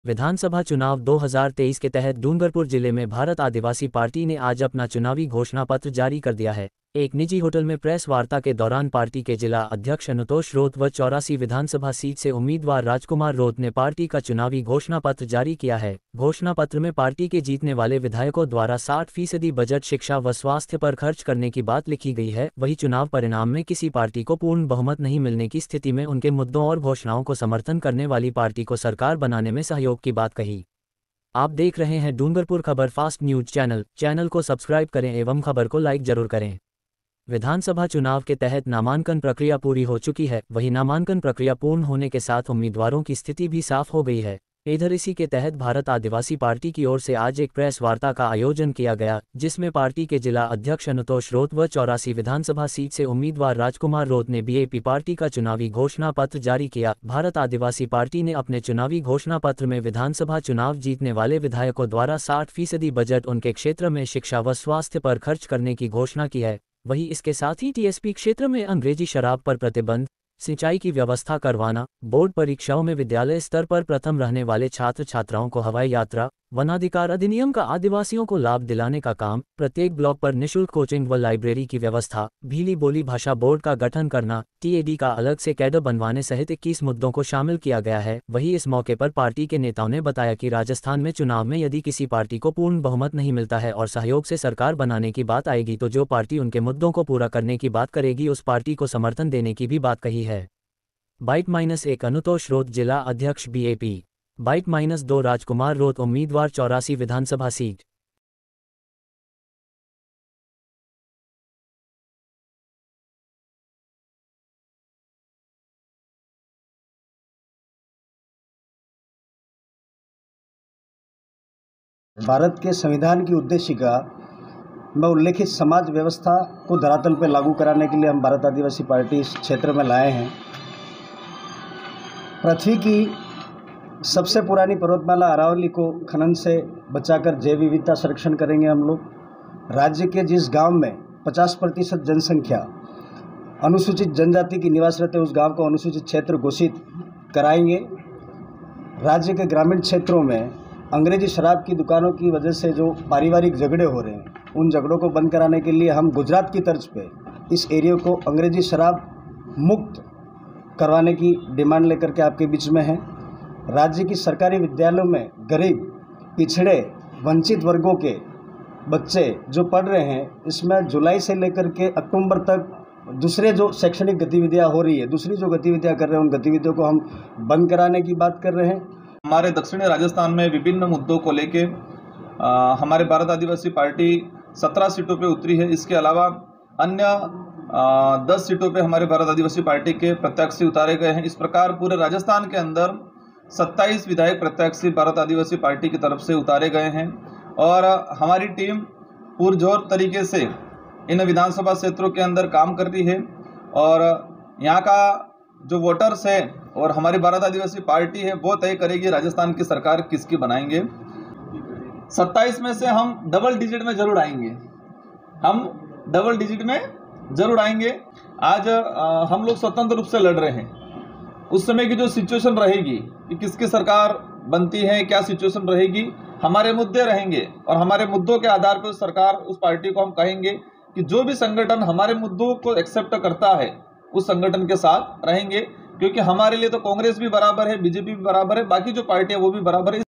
विधानसभा चुनाव 2023 के तहत डूंगरपुर जिले में भारत आदिवासी पार्टी ने आज अपना चुनावी घोषणा पत्र जारी कर दिया है। एक निजी होटल में प्रेस वार्ता के दौरान पार्टी के जिला अध्यक्ष अनुतोष रोत व 84 विधानसभा सीट से उम्मीदवार राजकुमार रोत ने पार्टी का चुनावी घोषणा पत्र जारी किया है। घोषणा पत्र में पार्टी के जीतने वाले विधायकों द्वारा 60% बजट शिक्षा व स्वास्थ्य पर खर्च करने की बात लिखी गई है। वहीं चुनाव परिणाम में किसी पार्टी को पूर्ण बहुमत नहीं मिलने की स्थिति में उनके मुद्दों और घोषणाओं को समर्थन करने वाली पार्टी को सरकार बनाने में सहयोग की बात कही। आप देख रहे हैं Dungarpur Khabar fast news channel को सब्सक्राइब करें एवं खबर को लाइक जरूर करें। विधानसभा चुनाव के तहत नामांकन प्रक्रिया पूरी हो चुकी है। वहीं नामांकन प्रक्रिया पूर्ण होने के साथ उम्मीदवारों की स्थिति भी साफ हो गई है। इधर इसी के तहत भारत आदिवासी पार्टी की ओर से आज एक प्रेस वार्ता का आयोजन किया गया, जिसमें पार्टी के जिला अध्यक्ष अनुतोष रोत व 84 विधानसभा सीट से उम्मीदवार राजकुमार रोत ने बीएपी पार्टी का चुनावी घोषणा पत्र जारी किया। भारत आदिवासी पार्टी ने अपने चुनावी घोषणा पत्र में विधानसभा चुनाव जीतने वाले विधायकों द्वारा 60% बजट उनके क्षेत्र में शिक्षा व स्वास्थ्य पर खर्च करने की घोषणा की है। वहीं इसके साथ ही टीएसपी क्षेत्र में अंग्रेजी शराब पर प्रतिबंध, सिंचाई की व्यवस्था करवाना, बोर्ड परीक्षाओं में विद्यालय स्तर पर प्रथम रहने वाले छात्र छात्राओं को हवाई यात्रा, वनाधिकार अधिनियम का आदिवासियों को लाभ दिलाने का काम, प्रत्येक ब्लॉक पर निःशुल्क कोचिंग व लाइब्रेरी की व्यवस्था, भीली बोली भाषा बोर्ड का गठन करना, टीएडी का अलग से कैडर बनवाने सहित 21 मुद्दों को शामिल किया गया है। वहीं इस मौके पर पार्टी के नेताओं ने बताया कि राजस्थान में चुनाव में यदि किसी पार्टी को पूर्ण बहुमत नहीं मिलता है और सहयोग से सरकार बनाने की बात आएगी तो जो पार्टी उनके मुद्दों को पूरा करने की बात करेगी उस पार्टी को समर्थन देने की भी बात कही है। बाइट-1 अनुतोष रोत जिला अध्यक्ष बीएपी, बाइट-2 राजकुमार रोत उम्मीदवार 84 विधानसभा सीट। भारत के संविधान की उद्देशिका में उल्लेखित समाज व्यवस्था को धरातल पर लागू कराने के लिए हम भारत आदिवासी पार्टी इस क्षेत्र में लाए हैं। पृथ्वी की सबसे पुरानी पर्वतमाला अरावली को खनन से बचाकर जैव विविधता संरक्षण करेंगे हम लोग। राज्य के जिस गांव में 50% जनसंख्या अनुसूचित जनजाति की निवास रहते उस गांव को अनुसूचित क्षेत्र घोषित कराएंगे। राज्य के ग्रामीण क्षेत्रों में अंग्रेजी शराब की दुकानों की वजह से जो पारिवारिक झगड़े हो रहे हैं उन झगड़ों को बंद कराने के लिए हम गुजरात की तर्ज पे इस एरिया को अंग्रेजी शराब मुक्त करवाने की डिमांड लेकर के आपके बीच में है। राज्य की सरकारी विद्यालयों में गरीब, पिछड़े, वंचित वर्गों के बच्चे जो पढ़ रहे हैं, इसमें जुलाई से लेकर के अक्टूबर तक दूसरे जो शैक्षणिक गतिविधियां हो रही है, दूसरी जो गतिविधियां कर रहे हैं उन गतिविधियों को हम बंद कराने की बात कर रहे हैं। हमारे दक्षिणी राजस्थान में विभिन्न मुद्दों को लेके हमारे भारत आदिवासी पार्टी 17 सीटों पे उतरी है। इसके अलावा अन्य 10 सीटों पे हमारे भारत आदिवासी पार्टी के प्रत्याशी उतारे गए हैं। इस प्रकार पूरे राजस्थान के अंदर 27 विधायक प्रत्याशी भारत आदिवासी पार्टी की तरफ से उतारे गए हैं और हमारी टीम पुरजोर तरीके से इन विधानसभा क्षेत्रों के अंदर काम कर रही है और यहाँ का जो वोटर्स है और हमारी भारत आदिवासी पार्टी है वो तय करेगी राजस्थान की सरकार किसकी बनाएंगे। 27 में से हम डबल डिजिट में जरूर आएंगे, हम डबल डिजिट में जरूर आएंगे। आज हम लोग स्वतंत्र रूप से लड़ रहे हैं। उस समय की जो सिचुएशन रहेगी कि किसकी सरकार बनती है, क्या सिचुएशन रहेगी, हमारे मुद्दे रहेंगे और हमारे मुद्दों के आधार पर सरकार उस पार्टी को हम कहेंगे कि जो भी संगठन हमारे मुद्दों को एक्सेप्ट करता है उस संगठन के साथ रहेंगे, क्योंकि हमारे लिए तो कांग्रेस भी बराबर है, बीजेपी भी बराबर है, बाकी जो पार्टी है वो भी बराबर है।